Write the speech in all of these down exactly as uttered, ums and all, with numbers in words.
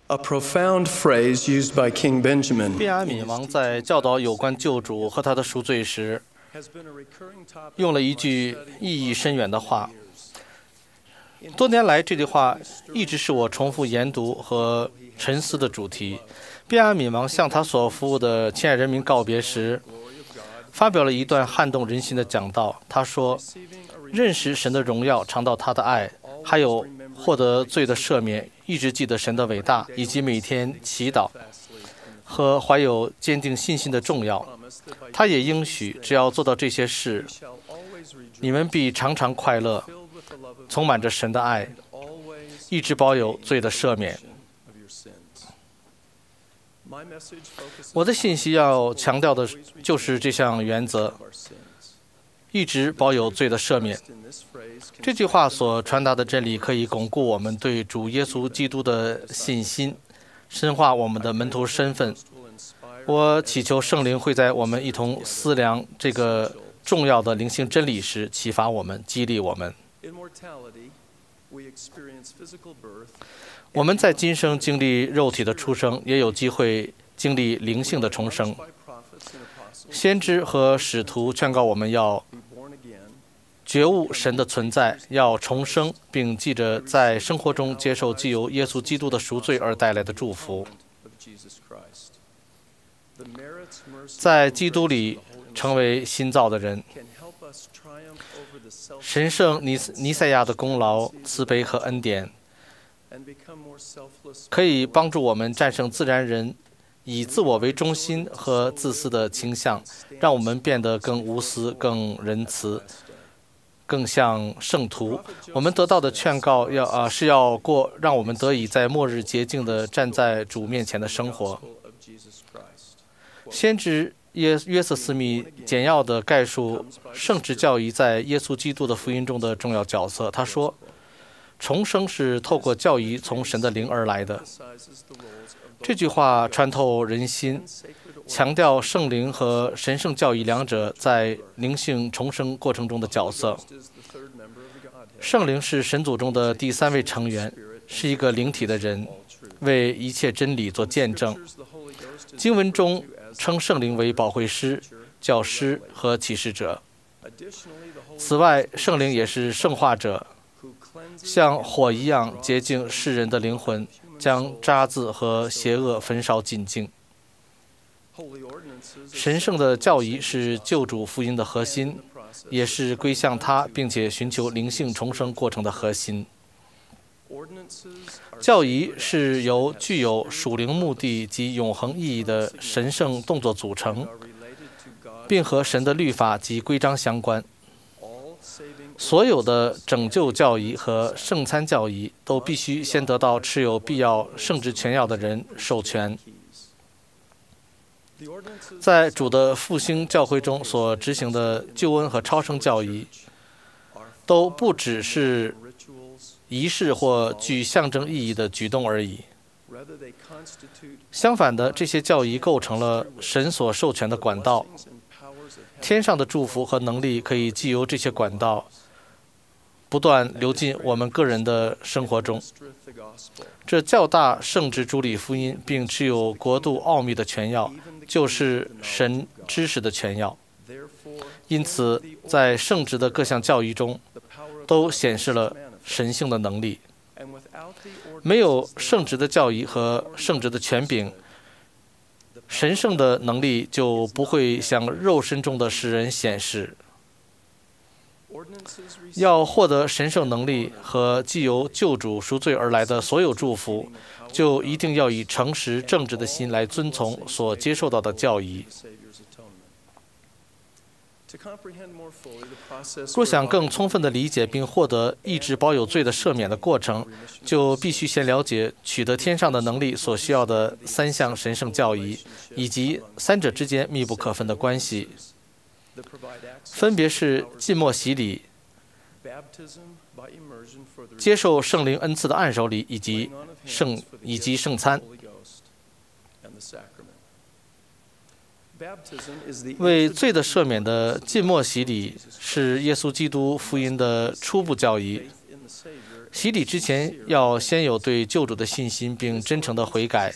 A profound phrase used by King Benjamin 便雅悯王在教导有关救主和他的赎罪时， has been a recurring topic 用了一句意义深远的话。多年来，这句话一直是我重复研读和沉思的主题。便雅悯王向他所服务的亲爱人民告别时，发表了一段撼动人心的讲道。他说：“认识神的荣耀，尝到他的爱，还有获得罪的赦免，一直记得神的伟大，以及每天祈祷和怀有坚定信心的重要。他也应许，只要做到这些事，你们必常常快乐，充满着神的爱，一直保有罪的赦免。”我的信息要强调的就是这项原则，一直保有罪的赦免。这句话所传达的真理可以巩固我们对主耶稣基督的信心，深化我们的门徒身份。我祈求圣灵会在我们一同思量这个重要的灵性真理时，启发我们，激励我们。我们在今生经历肉体的出生，也有机会经历灵性的重生。先知和使徒劝告我们要觉悟神的存在，要重生，并记着在生活中接受既由耶稣基督的赎罪而带来的祝福。在基督里成为新造的人，神圣尼尼赛亚的功劳、慈悲和恩典，可以帮助我们战胜自然人以自我为中心和自私的倾向，让我们变得更无私、更仁慈，更像圣徒。我们得到的劝告要啊、呃、是要过让我们得以在末日洁净地站在主面前的生活。先知约约瑟斯密简要地概述圣职教义在耶稣基督的福音中的重要角色。他说，重生是透过教义从神的灵而来的。这句话穿透人心，强调圣灵和神圣教义两者在灵性重生过程中的角色。圣灵是神组中的第三位成员，是一个灵体的人，为一切真理做见证。经文中称圣灵为保惠师、教师和启示者。此外，圣灵也是圣化者，像火一样洁净世人的灵魂，将渣滓和邪恶焚烧尽净。神圣的教义是救主福音的核心，也是归向他并且寻求灵性重生过程的核心。教义是由具有属灵目的及永恒意义的神圣动作组成，并和神的律法及规章相关。所有的拯救教义和圣餐教义都必须先得到持有必要圣职权要的人授权。在主的复兴教会中所执行的救恩和超生教义，都不只是仪式或具象征意义的举动而已。相反的，这些教义构成了神所授权的管道，天上的祝福和能力可以藉由这些管道不断流进我们个人的生活中。这较大圣职主理福音，并持有国度奥秘的权要，就是神知识的权要。因此，在圣职的各项教义中，都显示了神性的能力。没有圣职的教义和圣职的权柄，神圣的能力就不会向肉身中的世人显示。要获得神圣能力和既由救主赎罪而来的所有祝福，就一定要以诚实正直的心来遵从所接受到的教义。若想更充分地理解并获得一直保有罪的赦免的过程，就必须先了解取得天上的能力所需要的三项神圣教义，以及三者之间密不可分的关系，分别是浸没洗礼、接受圣灵恩赐的按手礼以及圣以及圣餐。为罪的赦免的浸没洗礼是耶稣基督福音的初步教义。 洗礼之前要先有对救主的信心，并真诚的悔改。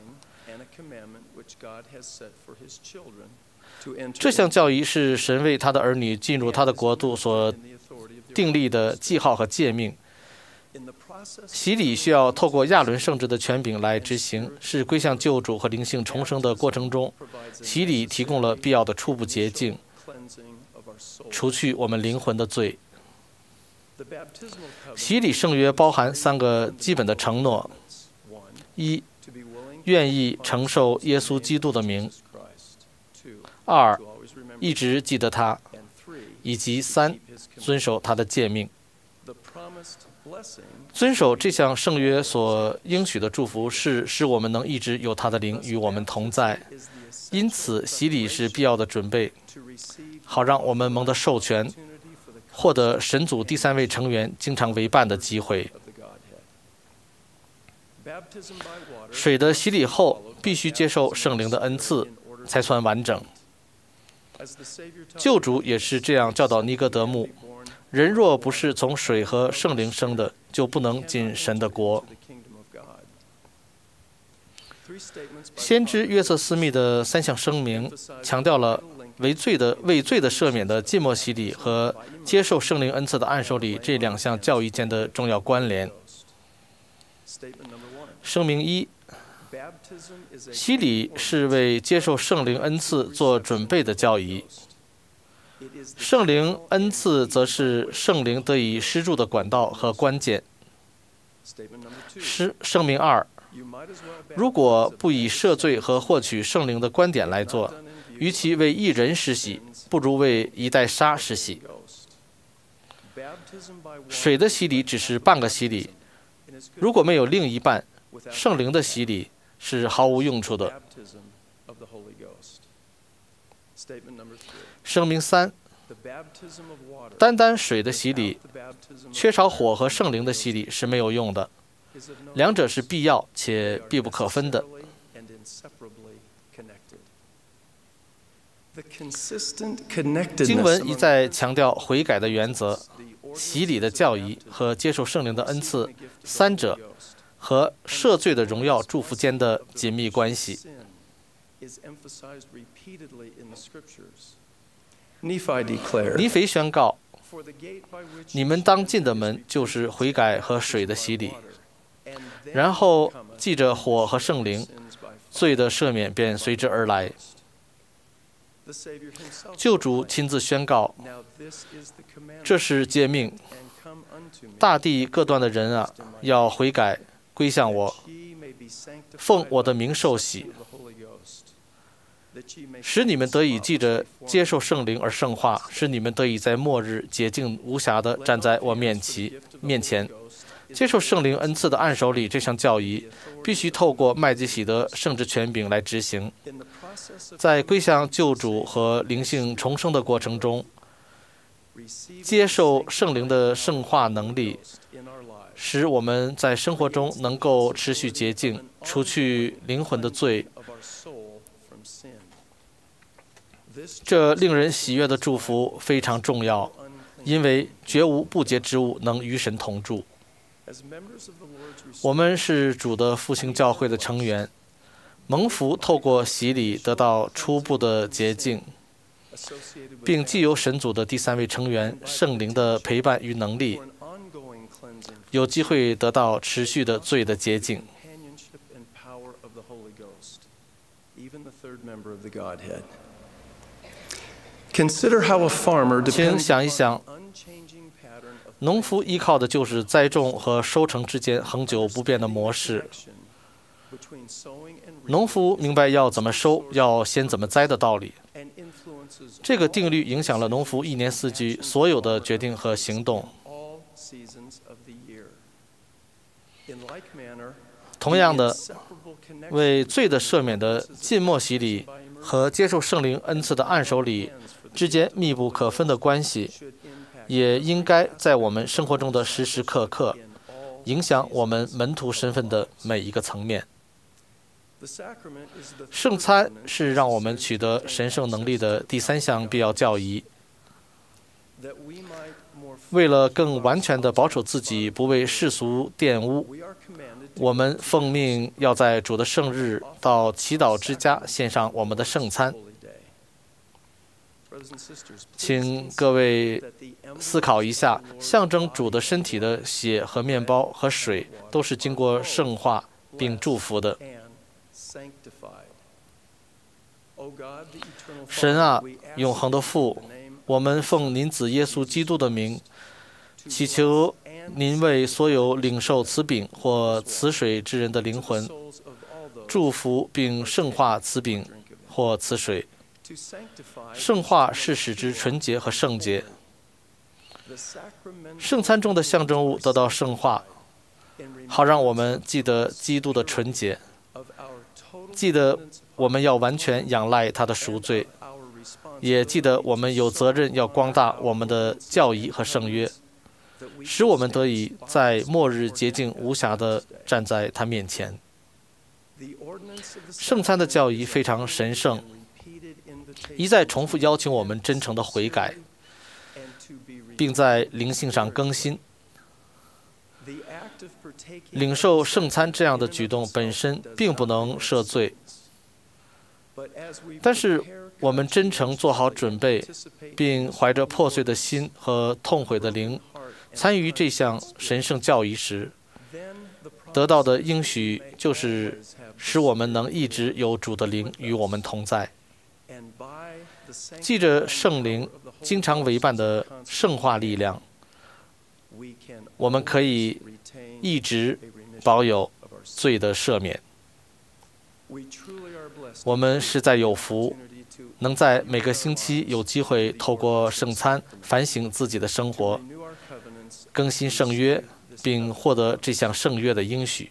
这项教义是神为他的儿女进入他的国度所订立的记号和诫命。洗礼需要透过亚伦圣职的权柄来执行，是归向救主和灵性重生的过程中，洗礼提供了必要的初步捷径，除去我们灵魂的罪。洗礼圣约包含三个基本的承诺：一，愿意承受耶稣基督的名；二，一直记得他；以及三，遵守他的诫命。遵守这项圣约所应许的祝福是使我们能一直有他的灵与我们同在，因此洗礼是必要的准备，好让我们蒙得授权，获得神组第三位成员经常为伴的机会。水的洗礼后必须接受圣灵的恩赐，才算完整。救主也是这样教导尼哥德慕：人若不是从水和圣灵生的，就不能进神的国。先知约瑟斯密的三项声明强调了为罪的为罪的赦免的浸没洗礼和接受圣灵恩赐的按手礼这两项教义间的重要关联。声明一：洗礼是为接受圣灵恩赐做准备的教义，圣灵恩赐则是圣灵得以施助的管道和关键。是声明二：如果不以赦罪和获取圣灵的观点来做，与其为一人施洗，不如为一袋沙施洗。水的洗礼只是半个洗礼，如果没有另一半，圣灵的洗礼是毫无用处的。声明三：单单水的洗礼，缺少火和圣灵的洗礼是没有用的，两者是必要且必不可分的。经文一再强调悔改的原则、洗礼的教义和接受圣灵的恩赐，三者和赦罪的荣耀祝福间的紧密关系。尼腓宣告：你们当进的门就是悔改和水的洗礼，然后记着火和圣灵，罪的赦免便随之而来。救主亲自宣告：这是诫命，大地各端的人啊，要悔改归向我，奉我的名受洗，使你们得以记着接受圣灵而圣化，使你们得以在末日洁净无瑕地站在我面前面前。接受圣灵恩赐的按手礼这项教义，必须透过麦基洗德圣职权柄来执行。在归向救主和灵性重生的过程中，接受圣灵的圣化能力，使我们在生活中能够持续洁净，除去灵魂的罪。这令人喜悦的祝福非常重要，因为绝无不洁之物能与神同住。我们是主的复兴教会的成员，蒙福透过洗礼得到初步的洁净，并既有神组的第三位成员圣灵的陪伴与能力，有机会得到持续的罪的洁净。请想一想，农夫依靠的就是栽种和收成之间恒久不变的模式。农夫明白要怎么收，要先怎么栽的道理。这个定律影响了农夫一年四季所有的决定和行动。同样的，为罪的赦免的浸没洗礼和接受圣灵恩赐的按手礼之间密不可分的关系，也应该在我们生活中的时时刻刻影响我们门徒身份的每一个层面。圣餐是让我们取得神圣能力的第三项必要教义。 为了更完全地保守自己不为世俗玷污，我们奉命要在主的圣日到祈祷之家献上我们的圣餐。请各位思考一下，象征主的身体的血和面包和水都是经过圣化并祝福的。神啊，永恒的父，我们奉您子耶稣基督的名，祈求您为所有领受此饼或此水之人的灵魂，祝福并圣化此饼或此水。圣化是使之纯洁和圣洁。圣餐中的象征物得到圣化，好让我们记得基督的纯洁，记得我们要完全仰赖他的赎罪，也记得我们有责任要光大我们的教义和圣约，使我们得以在末日洁净无瑕地站在他面前。圣餐的教义非常神圣，一再重复邀请我们真诚的悔改，并在灵性上更新。领受圣餐这样的举动本身并不能赦罪，但是我们真诚做好准备，并怀着破碎的心和痛悔的灵参与这项神圣教义时，得到的应许就是使我们能一直有主的灵与我们同在。记着圣灵经常为伴的圣化力量，我们可以一直保有罪的赦免。我们实在有福，能在每个星期有机会透过圣餐反省自己的生活，更新圣约，并获得这项圣约的应许。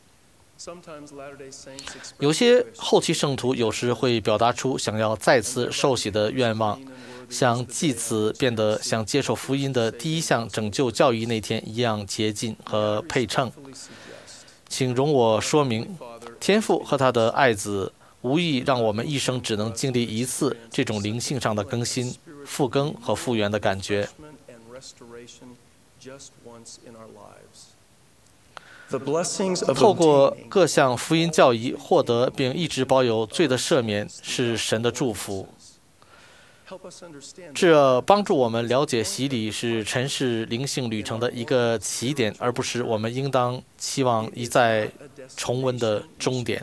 有些后期圣徒有时会表达出想要再次受洗的愿望，想借此变得像接受福音的第一项拯救教义那天一样洁净和配称。请容我说明，天父和他的爱子无意让我们一生只能经历一次这种灵性上的更新、复更和复原的感觉。透过各项福音教义获得并一直保有罪的赦免是神的祝福。这帮助我们了解洗礼是尘世灵性旅程的一个起点，而不是我们应当期望一再重温的终点。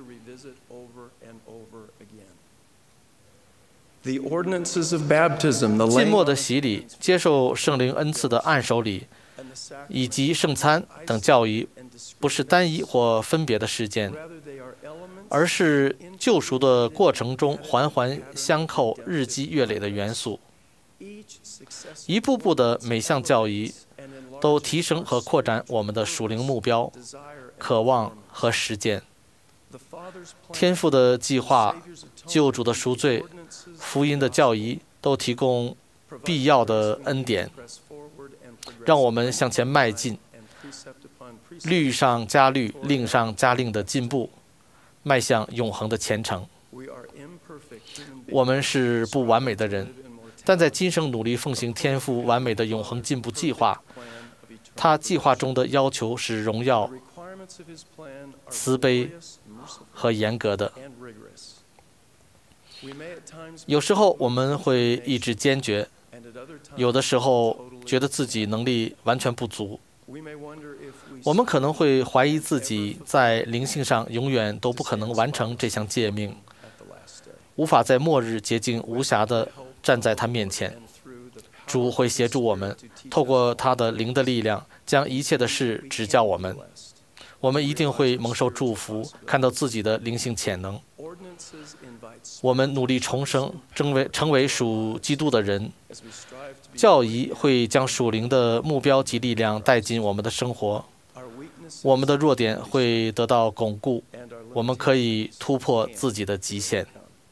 浸没的洗礼、接受圣灵恩赐的按手礼以及圣餐等教义，不是单一或分别的事件，而是救赎的过程中环环相扣、日积月累的元素。一步步的每项教义都提升和扩展我们的属灵目标、渴望和实践。天父的计划、救主的赎罪、福音的教义都提供必要的恩典，让我们向前迈进，律上加律，令上加令的进步，迈向永恒的前程。我们是不完美的人，但在今生努力奉行天父完美的永恒进步计划。他计划中的要求是荣耀、慈悲和严格的。有时候我们会意志坚决，有的时候觉得自己能力完全不足。我们可能会怀疑自己在灵性上永远都不可能完成这项诫命，无法在末日洁净无瑕地站在他面前。主会协助我们，透过他的灵的力量，将一切的事指教我们。我们一定会蒙受祝福，看到自己的灵性潜能。我们努力重生，成为成为属基督的人。教义会将属灵的目标及力量带进我们的生活。我们的弱点会得到巩固，我们可以突破自己的极限。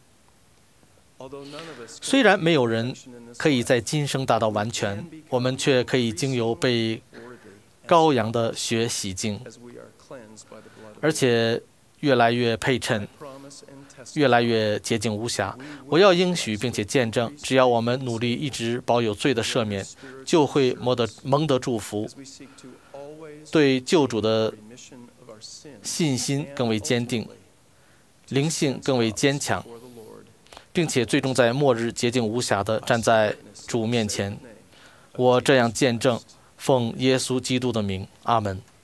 虽然没有人可以在今生达到完全，我们却可以经由被羔羊的血洗净，而且越来越配称，越来越洁净无瑕。我要应许并且见证，只要我们努力一直保有罪的赦免，就会蒙得蒙得祝福，对救主的信心更为坚定，灵性更为坚强，并且最终在末日洁净无瑕地站在主面前。我这样见证，奉耶稣基督的名，阿门。